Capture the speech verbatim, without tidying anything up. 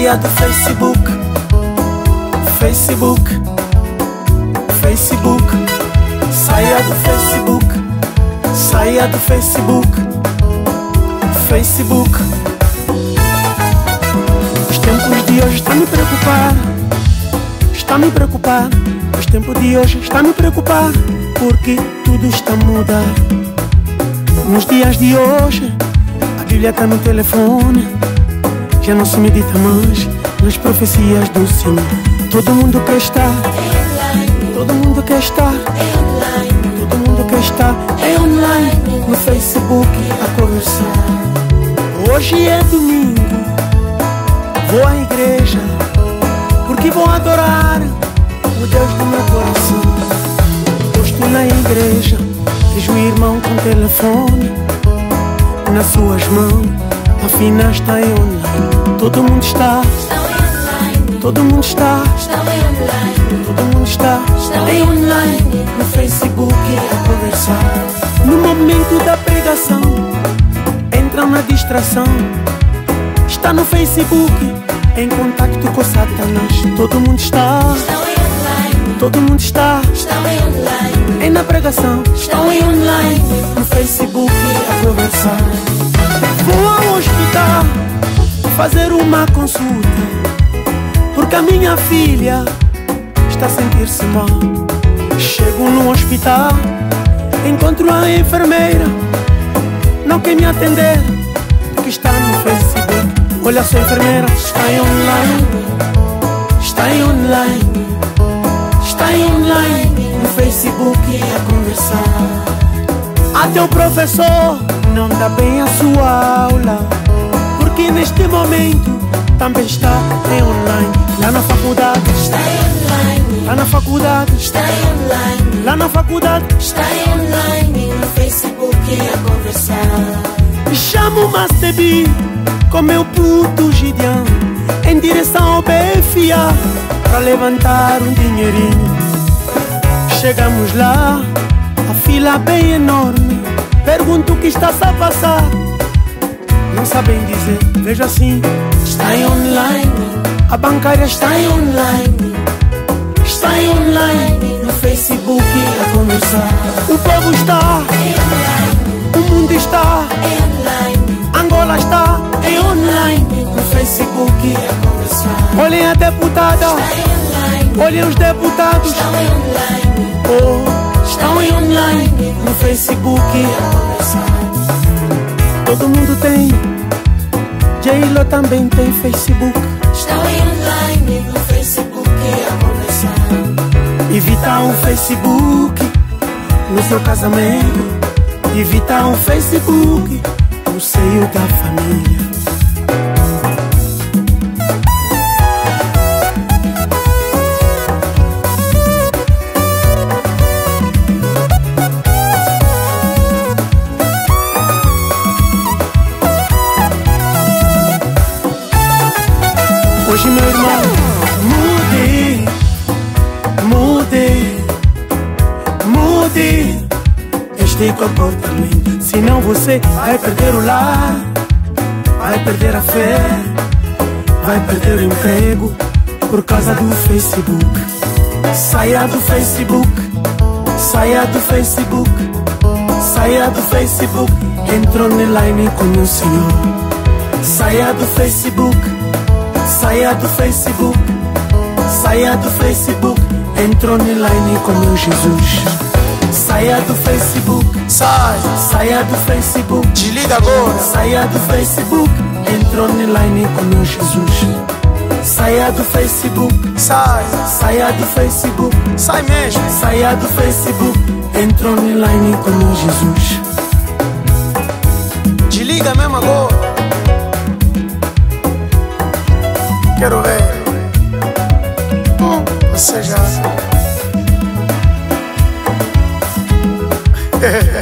Saia do Facebook, Facebook, Facebook. Saia do Facebook, saia do Facebook, Facebook. Os tempos de hoje estão me preocupar, está a me preocupar. Os tempos de hoje está a me preocupar, porque tudo está a mudar. Nos dias de hoje, a Bíblia está no telefone, já não se medita mais nas profecias do Senhor. Todo mundo quer estar, todo mundo quer estar, todo mundo quer estar é online, no Facebook a conversar. Hoje é domingo, vou à igreja, porque vou adorar o Deus do meu coração. Eu estou na igreja, vejo o irmão com o telefone nas suas mãos, afinal está em online. Todo mundo está, todo mundo está, todo mundo está em online, no Facebook a conversar. No momento da pregação, entra na distração, está no Facebook, em contato com Satanás. Todo mundo está, todo mundo está, é na pregação, estão em online, no Facebook a conversar. Vou ao hospital fazer uma consulta, porque a minha filha está a sentir-se mal. Chego no hospital, encontro a enfermeira, não quer me atender, porque está no Facebook. Olha só, enfermeira, está em online, está em online, está em online, no Facebook a conversar. Até o professor não dá bem a sua aula, porque neste momento também está em online. Lá na faculdade está em online, lá na faculdade está em online, lá na faculdade está em online, no Facebook a conversar. Chamo o Master B com meu puto Gideão em direção ao B F A para levantar um dinheirinho. Chegamos lá, a fila bem enorme, pergunto o que está a passar, não sabem dizer, vejo assim, está em online, a bancária está em online, está em online, no Facebook a conversar. O povo está em online, o mundo está em online, Angola está em online, no Facebook a conversar. Olhem a deputada, olhem os deputados, estão em online, oh, estão em online, no Facebook a conversar. Todo mundo tem, J-Lo também tem Facebook, estão em online, no Facebook a conversar. Evita um Facebook no seu casamento, evita um Facebook no seio da família. Hoje, meu irmão, mude, mude, mude este comportamento, senão você vai perder o lar, vai perder a fé, vai perder o emprego por causa do Facebook. Saia do Facebook, saia do Facebook, saia do Facebook, entrou online com o Senhor. Saia do Facebook, saia do Facebook, saia do Facebook, entrou online com meu Jesus. Saia do Facebook, sai, saia do Facebook, desliga agora. Saia do Facebook, entrou online com meu Jesus. Saia do Facebook, sai, saia do Facebook, sai mesmo. Saia do Facebook, entrou online com meu Jesus. Desliga mesmo agora. Quero ver. Hum, você já